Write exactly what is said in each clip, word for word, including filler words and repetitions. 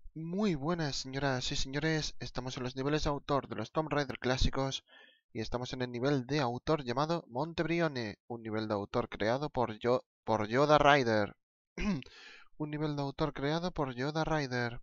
Muy buenas, señoras y señores. Estamos en los niveles de autor de los Tomb Raider clásicos y estamos en el nivel de autor llamado Montebrione, un nivel de autor creado por yo por Yoda Rider. Un nivel de autor creado por Yoda Rider.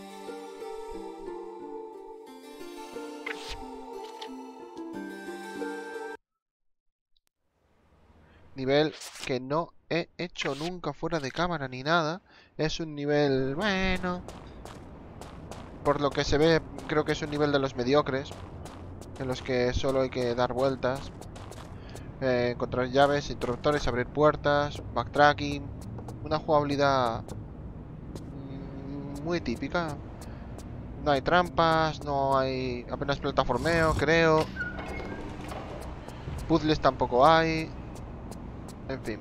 Nivel que no he hecho nunca fuera de cámara ni nada. Es un nivel, bueno, por lo que se ve, creo que es un nivel de los mediocres, en los que solo hay que dar vueltas. Eh, encontrar llaves, interruptores, abrir puertas, backtracking, una jugabilidad mmm, muy típica. No hay trampas, no hay apenas plataformeo, creo. Puzzles tampoco hay. En fin.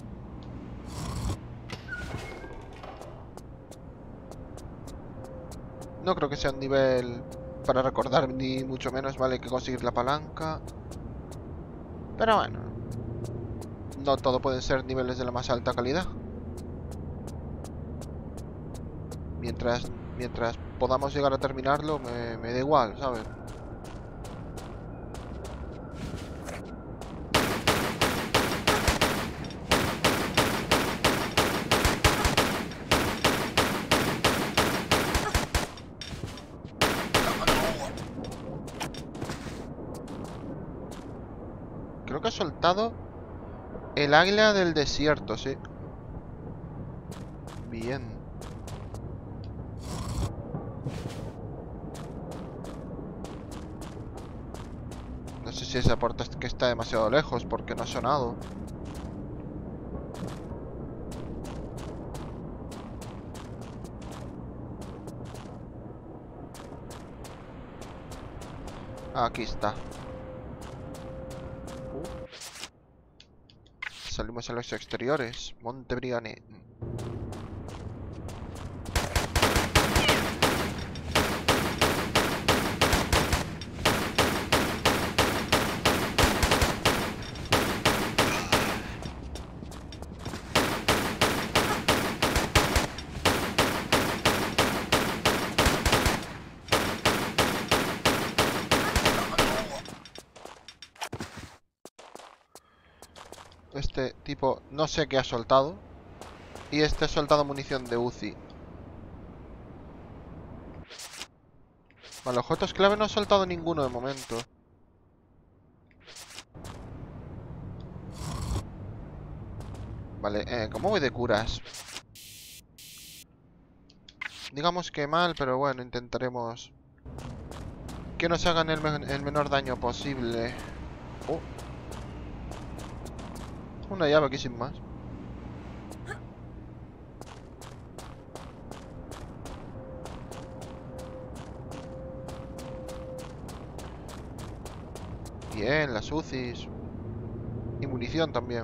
No creo que sea un nivel para recordar, ni mucho menos, vale, que conseguir la palanca. Pero bueno, no todo pueden ser niveles de la más alta calidad. Mientras, mientras podamos llegar a terminarlo, me, me da igual, ¿sabes? Creo que ha soltado el águila del desierto, sí. Bien. No sé si esa puerta es que está demasiado lejos porque no ha sonado. Aquí está. Uh. Salimos a los exteriores. Montebrione. Este tipo no sé qué ha soltado. Y este ha soltado munición de U C I. Vale, objetos clave no ha soltado ninguno de momento. Vale, eh, ¿cómo voy de curas? Digamos que mal, pero bueno, intentaremos que nos hagan el, me el menor daño posible. Oh. Una llave aquí sin más. Bien, las U C Is. Y munición también.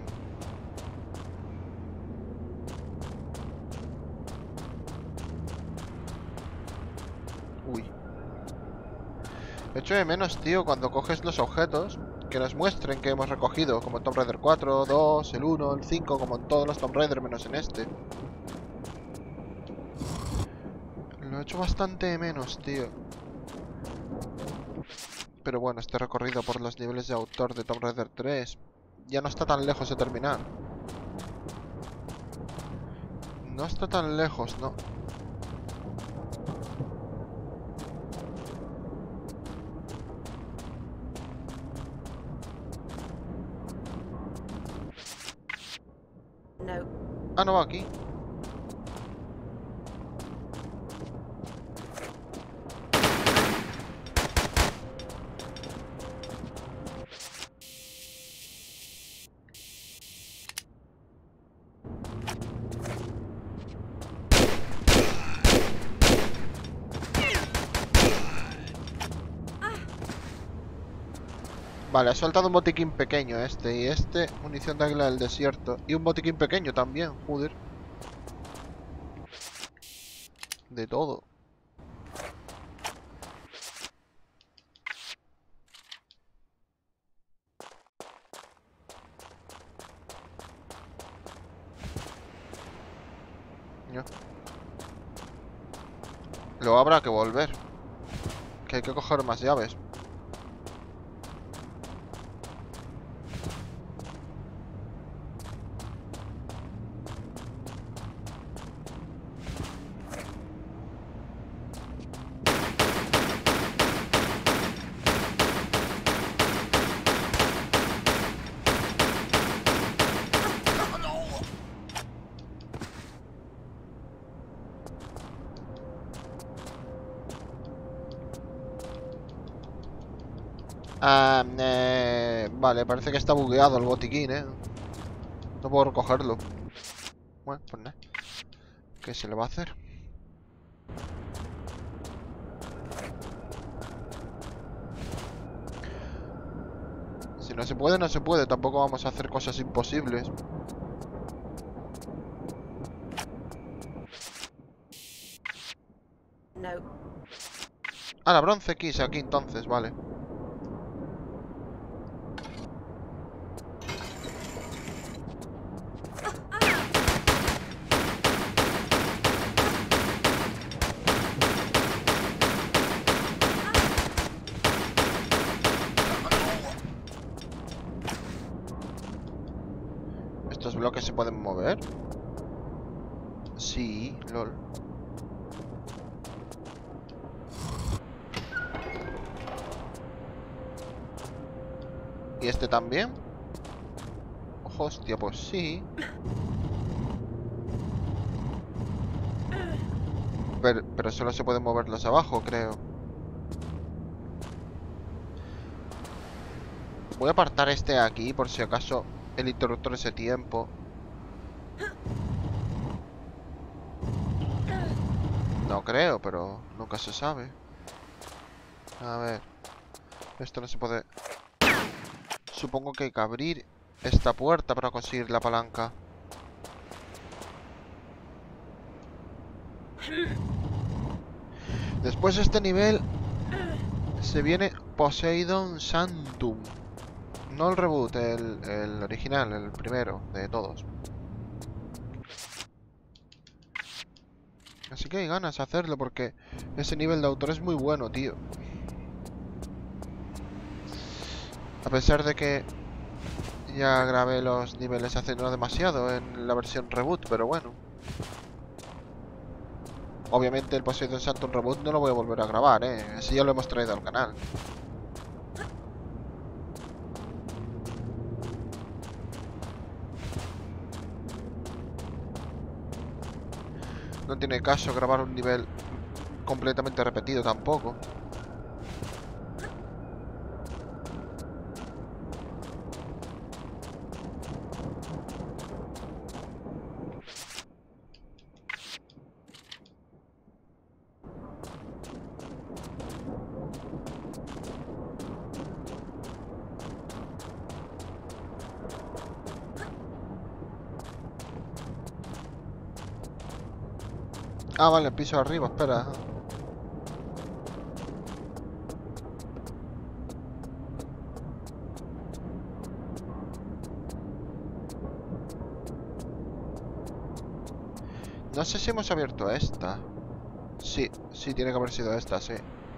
Uy. Echo de menos, tío, cuando coges los objetos, que nos muestren que hemos recogido, como en Tomb Raider cuatro, dos, el uno, el cinco, como en todos los Tomb Raider menos en este. Lo he hecho bastante de menos, tío. Pero bueno, este recorrido por los niveles de autor de Tomb Raider tres ya no está tan lejos de terminar. No está tan lejos, no. No. Ah, no va aquí. Vale, ha soltado un botiquín pequeño este y este, munición de águila del desierto. Y un botiquín pequeño también, joder. De todo. Ya. Luego habrá que volver. Que hay que coger más llaves. Ah, eh, vale, parece que está bugueado el botiquín, ¿eh? No puedo recogerlo. Bueno, pues nada. ¿Qué se le va a hacer? Si no se puede, no se puede. Tampoco vamos a hacer cosas imposibles. No. Ah, la bronce X aquí entonces, vale. ¿Estos bloques se pueden mover? Sí, lol. ¿Y este también? Ojo, hostia, pues sí. Pero, pero solo se pueden mover los abajo, creo. Voy a apartar este aquí por si acaso el interruptor ese tiempo. No creo, pero nunca se sabe. A ver. Esto no se puede... Supongo que hay que abrir esta puerta para conseguir la palanca. Después de este nivel se viene Poseidon Sanctum. No el reboot, el, el original, el primero de todos. Así que hay ganas de hacerlo porque ese nivel de autor es muy bueno, tío. A pesar de que ya grabé los niveles hace no demasiado en la versión reboot, pero bueno. Obviamente el Poseidon Sanctum Reboot no lo voy a volver a grabar, eh. Así ya lo hemos traído al canal. No tiene caso grabar un nivel completamente repetido tampoco. Ah, vale, piso arriba, espera. No sé si hemos abierto esta. Sí, sí, tiene que haber sido esta, sí.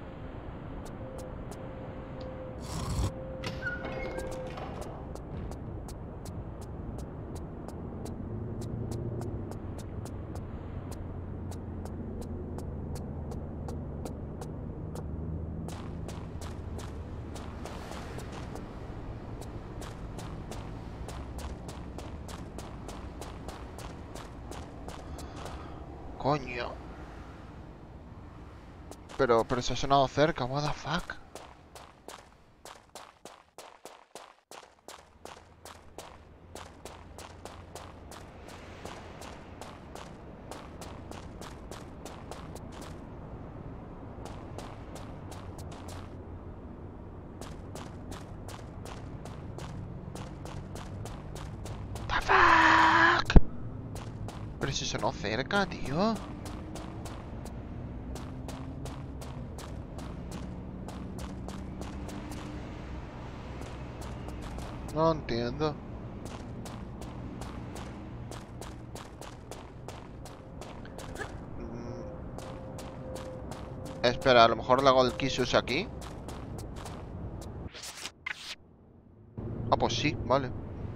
Coño. Pero, pero se ha sonado cerca, what the fuck. The fuck. Pero si sonó cerca, tío. No entiendo. Espera, a lo mejor la Gold Key se usa aquí. Ah, pues sí, vale.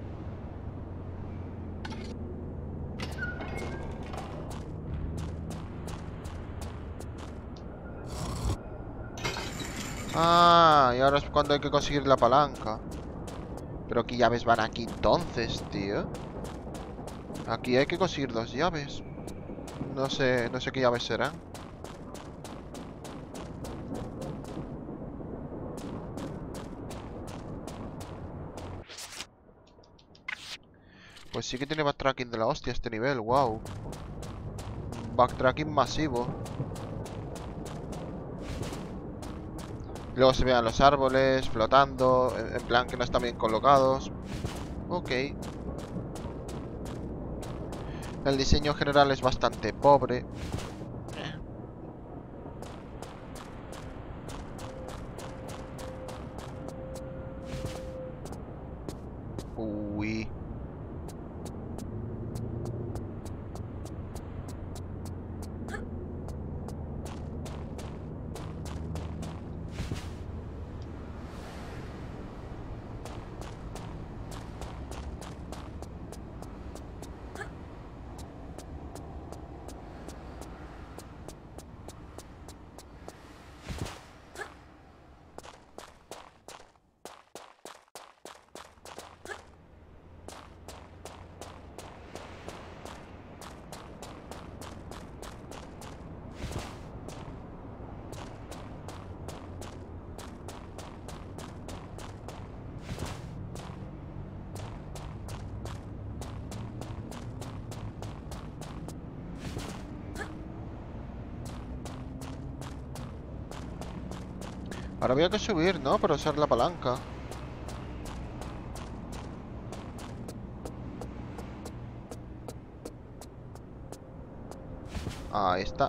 Ah, y ahora es cuando hay que conseguir la palanca. Pero ¿qué llaves van aquí entonces, tío? Aquí hay que conseguir dos llaves. No sé, no sé qué llaves serán. Pues sí que tiene backtracking de la hostia este nivel, wow. Backtracking masivo. Luego se vean los árboles flotando, en, en plan que no están bien colocados. Ok. El diseño general es bastante pobre. Uy. Ahora había que subir, ¿no? Para usar la palanca. Ahí está.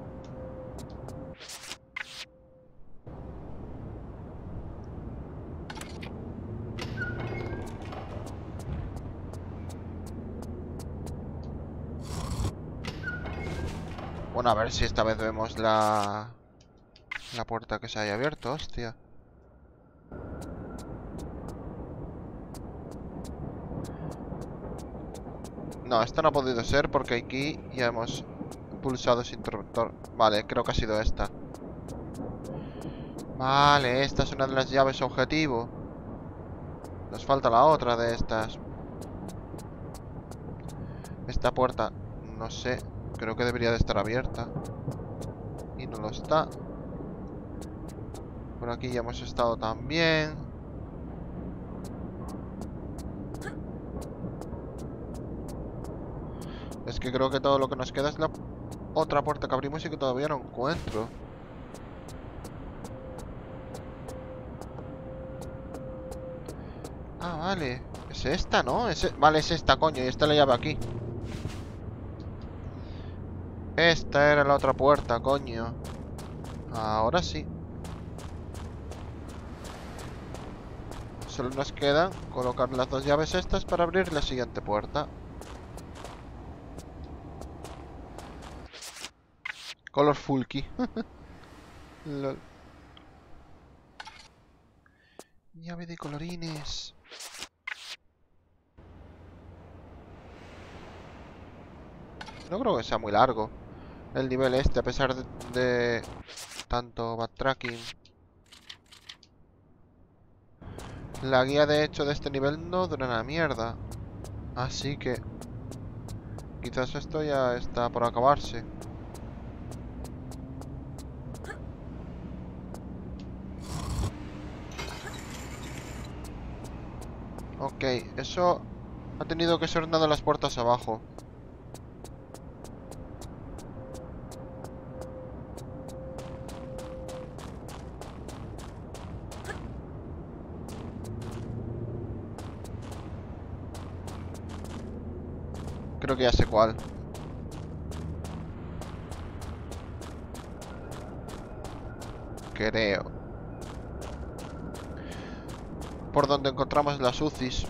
Bueno, a ver si esta vez vemos la... La puerta que se haya abierto, hostia. No, esta no ha podido ser porque aquí ya hemos pulsado ese interruptor. Vale, creo que ha sido esta. Vale, esta es una de las llaves objetivo. Nos falta la otra de estas. Esta puerta, no sé, creo que debería de estar abierta. Y no lo está. Por aquí ya hemos estado también. Es que creo que todo lo que nos queda es la otra puerta que abrimos y que todavía no encuentro. Ah, vale. Es esta, ¿no? Es... Vale, es esta, coño. Y esta la llave aquí. Esta era la otra puerta, coño. Ahora sí. Solo nos queda colocar las dos llaves estas para abrir la siguiente puerta. Colorful key. Lol. Llave de colorines. No creo que sea muy largo el nivel este, a pesar de, de tanto backtracking. La guía de hecho de este nivel no dura una mierda. Así que quizás esto ya está por acabarse. Ok, eso ha tenido que ser una de las puertas abajo. Creo que ya sé cuál. Creo. Por donde encontramos las U C Is.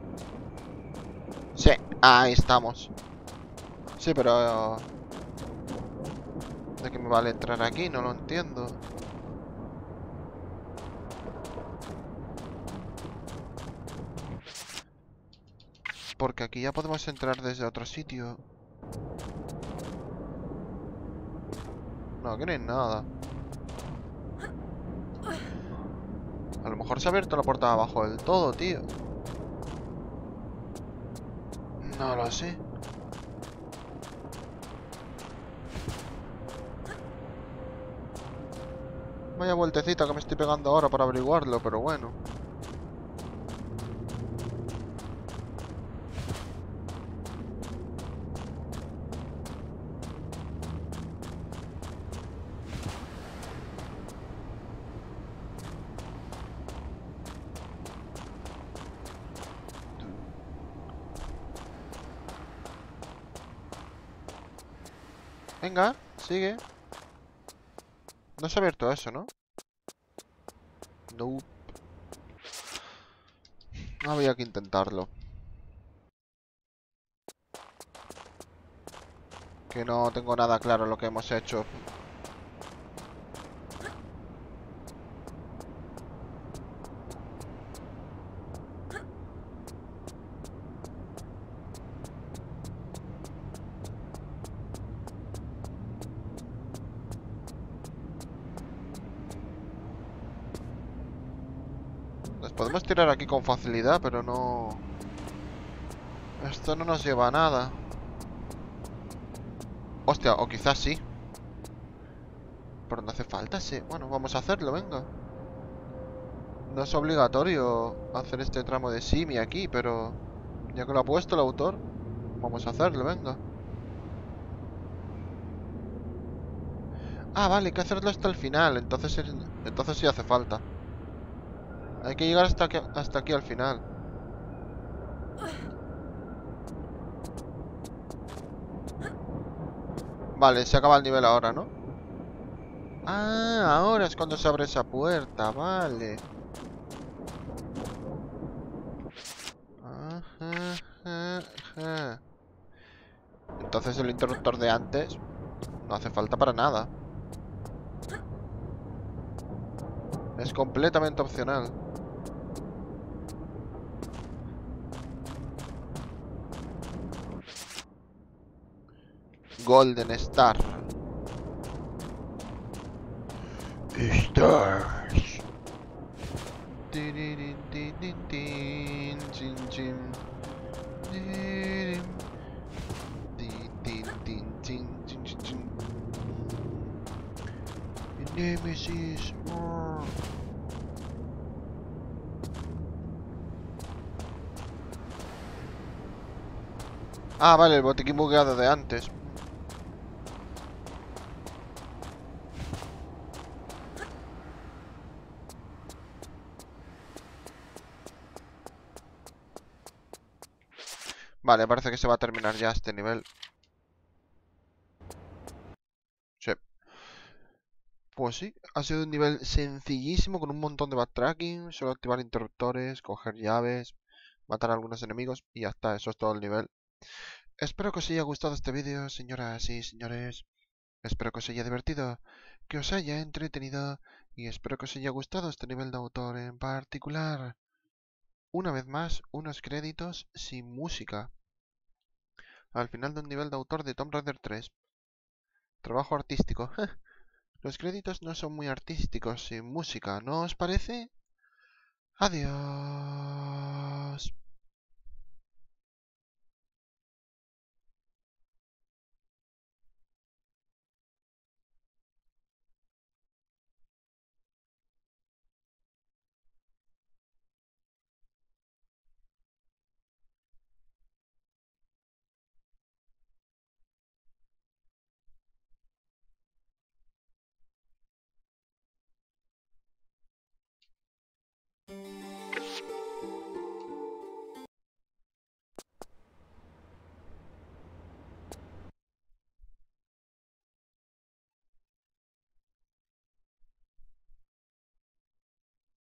Sí, ahí estamos. Sí, pero... ¿De qué me vale entrar aquí? No lo entiendo. Porque aquí ya podemos entrar desde otro sitio. No, aquí no hay nada. A lo mejor se ha abierto la puerta de abajo del todo, tío. No lo sé. Vaya vueltecita que me estoy pegando ahora para averiguarlo, pero bueno. Venga, sigue. No se ha abierto eso, ¿no? No. Había que intentarlo. Que no tengo nada claro lo que hemos hecho. Nos podemos tirar aquí con facilidad, pero no... Esto no nos lleva a nada. Hostia, o quizás sí. Pero no hace falta, sí. Bueno, vamos a hacerlo, venga. No es obligatorio hacer este tramo de Simi aquí, pero... Ya que lo ha puesto el autor, vamos a hacerlo, venga. Ah, vale, hay que hacerlo hasta el final. Entonces, es- entonces sí hace falta. Hay que llegar hasta aquí, hasta aquí al final. Vale, se acaba el nivel ahora, ¿no? Ah, ahora es cuando se abre esa puerta, vale. Ajá, ajá, ajá. Entonces el interruptor de antes no hace falta para nada. Es completamente opcional. Golden Star. Stars. Tiririn, tin, tin, tin, chin, chin. Tiririn, tin, tin, tin, chin, chin, chin, chin. Nemesis. Oh. Ah, vale, el botiquín bugueado de antes. Vale, parece que se va a terminar ya este nivel. Sí. Pues sí, ha sido un nivel sencillísimo con un montón de backtracking, solo activar interruptores, coger llaves, matar a algunos enemigos y ya está, eso es todo el nivel. Espero que os haya gustado este vídeo, señoras y señores. Espero que os haya divertido, que os haya entretenido y espero que os haya gustado este nivel de autor en particular. Una vez más, unos créditos sin música. Al final de un nivel de autor de Tomb Raider tres. Trabajo artístico. Los créditos no son muy artísticos sin música, ¿no os parece? Adiós.